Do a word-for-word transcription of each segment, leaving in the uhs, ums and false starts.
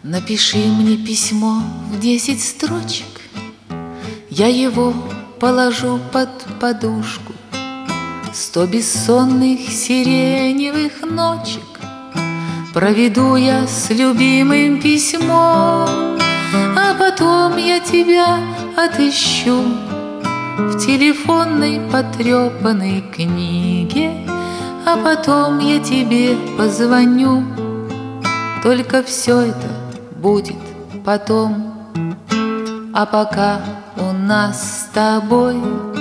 Напиши мне письмо в десять строчек, я его положу под подушку. Сто бессонных сиреневых ночек проведу я с любимым письмом, а потом я тебя отыщу в телефонной потрепанной книге, а потом я тебе позвоню. Только все это будет потом, а пока у нас с тобой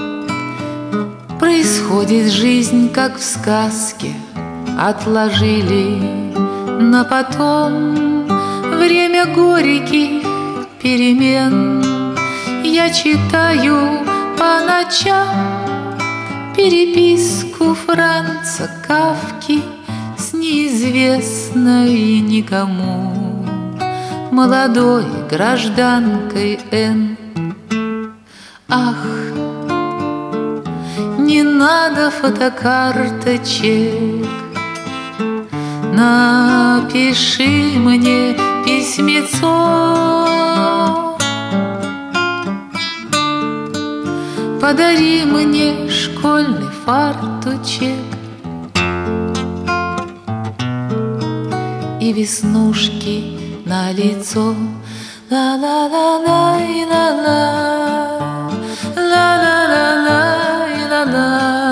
происходит жизнь, как в сказке. Отложили на потом время горьких перемен. Я читаю по ночам переписку Франца Кафки с неизвестной никому молодой гражданкой Н. Ах, не надо фотокарточек, напиши мне письмецо, подари мне школьный фартучек и веснушки на лицо. Ла-ла-ла-ла-ла-ла, ла-ла-ла-ла-ла-ла.